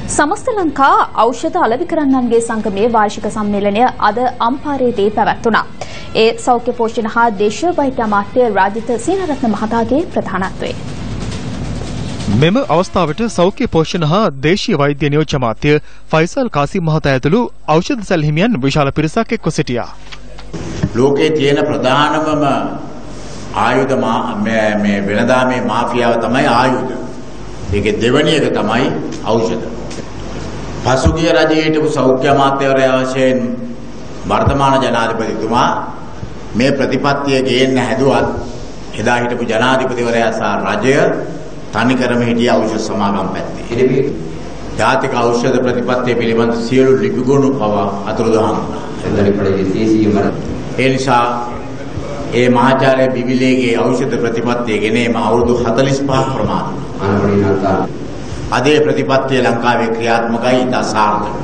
සමස්ත ලංකා ඖෂධ අලෙවිකරන්නන්ගේ සංගමයේ වාර්ෂික සම්මේලනය අද අම්පාරේදී පැවැත්වුණා. ඒ සෞඛ්‍ය පෝෂණ හා දේශීය වෛද්‍ය අමාත්‍ය රාජිත සේනාරත්න මහතාගේ ප්‍රධානත්වයේ. මෙම අවස්ථාවට සෞඛ්‍ය පෝෂණ හා දේශීය වෛද්‍ය නියෝජ්‍ය අමාත්‍ය ෆයිසල් කාසිම් මහතා ඇතුළු ඖෂධ සැලහිමියන් විශාල පිරිසක් එක්ව සිටියා. ලෝකයේ තියෙන ප්‍රධානම ආයුධ මේ වෙනදාමේ මාෆියාව තමයි ආයුධ. ඒකේ දෙවැනි එක තමයි ඖෂධ. පසුගිය රජයේ හිටපු සෞඛ්‍ය අමාත්‍යවරයා වශයෙන් වර්තමාන ජනාධිපතිතුමා මේ ප්‍රතිපත්තිය ගේන්න හැදුවත් එදා හිටපු ජනාධිපතිවරයා සහ රජය තනිකරම හිටිය ඖෂධ සමාගම් පැත්තේ. ජාතික ඖෂධ ප්‍රතිපත්තිය පිළිබඳ සියලු ලිපිගොනු පවා අතුරුදහන් වුණා. ඒ නිසා ඒ මහාචාර්ය බිබිලේගේ ඖෂධ ප්‍රතිපත්තිය ගෙනීම අවුරුදු 45ක් ප්‍රමාණ. අද ප්‍රතිපත්තිය ලංකාවේ ක්‍රියාත්මකයි ඉතා සාර්ථකයි.